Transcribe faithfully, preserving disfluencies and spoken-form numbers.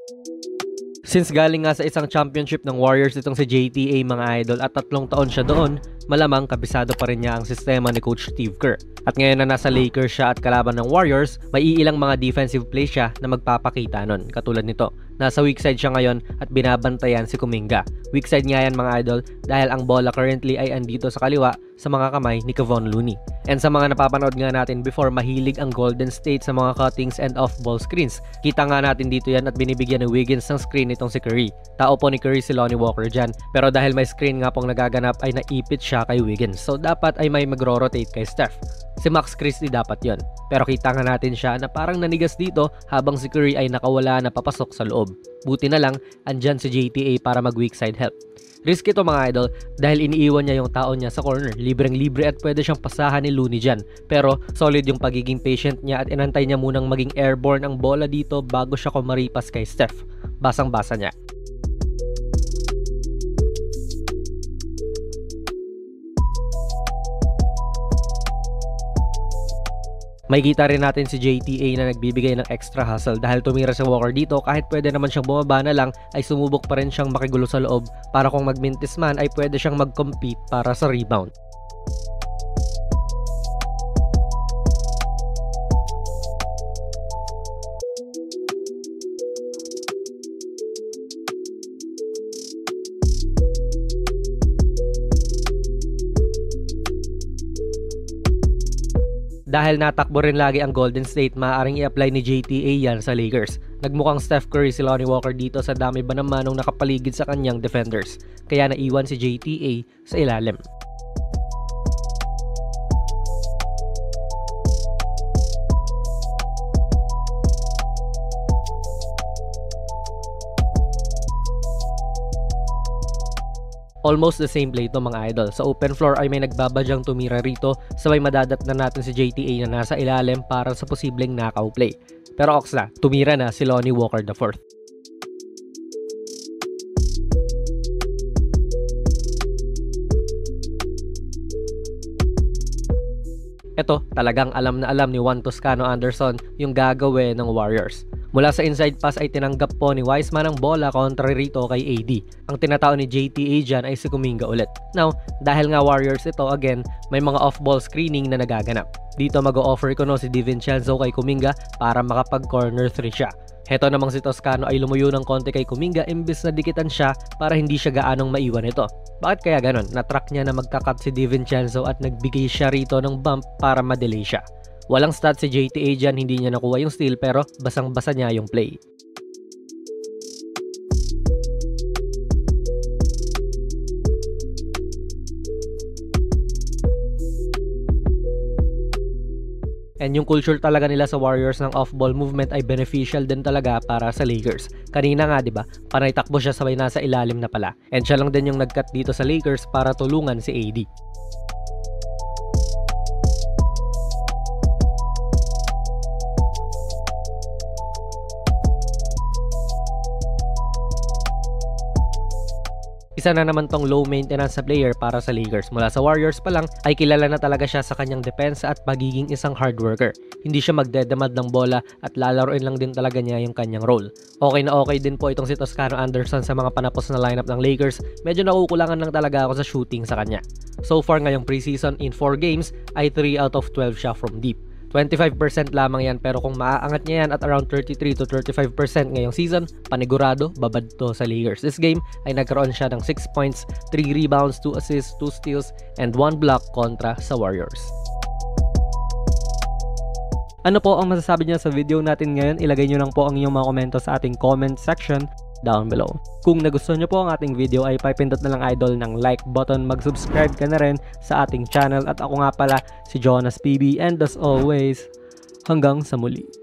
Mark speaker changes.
Speaker 1: Since galing nga sa isang championship ng Warriors itong si J T A mga idol at tatlong taon siya doon, malamang kabisado pa rin niya ang sistema ni Coach Steve Kerr. At ngayon na nasa Lakers siya at kalaban ng Warriors, may iilang mga defensive plays siya na magpapakita nun. Katulad nito, nasa weak side siya ngayon at binabantayan si Kuminga. Weak side nga yan mga idol dahil ang bola currently ay andito sa kaliwa sa mga kamay ni Kevon Looney. And sa mga napapanood nga natin before, mahilig ang Golden State sa mga cuttings and off-ball screens. Kita nga natin dito yan at binibigyan ni Wiggins ng screen itong si Curry. Tao po ni Curry si Lonnie Walker dyan. Pero dahil may screen nga pong nagaganap ay naipit siya kay Wiggins. So dapat ay may magro-rotate kay Steph. Si Max Christie dapat yon. Pero kita nga natin siya na parang nanigas dito habang si Curry ay nakawala na papasok sa loob. Buti na lang, andyan si J T A para mag-weak side help. Risky to mga idol dahil iniiwan niya yung tao niya sa corner. Libreng-libre at pwede siyang pasahan ni Looney dyan. Pero solid yung pagiging patient niya at inantay niya munang maging airborne ang bola dito bago siya kumaripas kay Steph. Basang-basa niya. May kita rin natin si J T A na nagbibigay ng extra hustle dahil tumira si Walker dito. Kahit pwede naman siyang bumaba na lang ay sumubok pa rin siyang makigulo sa loob para kung magmintis man ay pwede siyang mag-compete para sa rebound. Dahil natakbo rin lagi ang Golden State, maaaring i-apply ni J T A yan sa Lakers. Nagmukhang Steph Curry si Lonnie Walker dito sa dami ba naman nung nakapaligid sa kanyang defenders. Kaya naiwan si J T A sa ilalim. Almost the same play to mga idol. Sa open floor ay may nagbabadyang tumira rito, sabay madadat na natin si J T A na nasa ilalim para sa posibleng knockout play. Pero Oxla, tumira na si Lonnie Walker the fourth. Ito, talagang alam na alam ni Juan Toscano Anderson yung gagawin ng Warriors. Mula sa inside pass ay tinanggap po ni Wiseman ang bola kontra rito kay A D. Ang tinatao ni J T A dyan ay si Kuminga ulit. Now, dahil nga Warriors ito, again, may mga off-ball screening na nagaganap. Dito mag-o-offer ko no si DiVincenzo kay Kuminga para makapag-corner three siya. Heto namang si Toscano ay lumuyo ng konti kay Kuminga imbis na dikitan siya para hindi siya gaanong maiwan ito. Bakit kaya ganon? Natrack niya na magkakat si DiVincenzo at nagbigay siya rito ng bump para ma-delay siya. Walang stat si J T A dyan, hindi niya nakuha yung steal pero basang-basa niya yung play. And yung culture talaga nila sa Warriors ng off-ball movement ay beneficial din talaga para sa Lakers. Kanina nga, di ba? Panay takbo siya sabay nasa ilalim na pala. And siya lang din yung nag-cut dito sa Lakers para tulungan si A D. Isa na naman tong low maintenance sa player para sa Lakers. Mula sa Warriors pa lang ay kilala na talaga siya sa kanyang depensa at pagiging isang hard worker. Hindi siya magdedemand ng bola at lalaroin lang din talaga niya yung kanyang role. Okay na okay din po itong si Toscano Anderson sa mga panapos na lineup ng Lakers. Medyo nakukulangan lang talaga ako sa shooting sa kanya. So far ngayong preseason in four games ay three out of twelve siya from deep. twenty-five percent lamang yan pero kung maaangat niya yan at around thirty-three to thirty-five percent ngayong season, panigurado, babad to sa Lakers. This game ay nagkaroon siya ng six points, three rebounds, two assists, two steals, and one block kontra sa Warriors. Ano po ang masasabi niyo sa video natin ngayon? Ilagay niyo lang po ang inyong mga komento sa ating comment section down below. Kung nagustuhan niyo po ang ating video ay paipindot na lang idol ng like button, mag-subscribe ka na rin sa ating channel at ako nga pala si Jonas P B and as always, hanggang sa muli.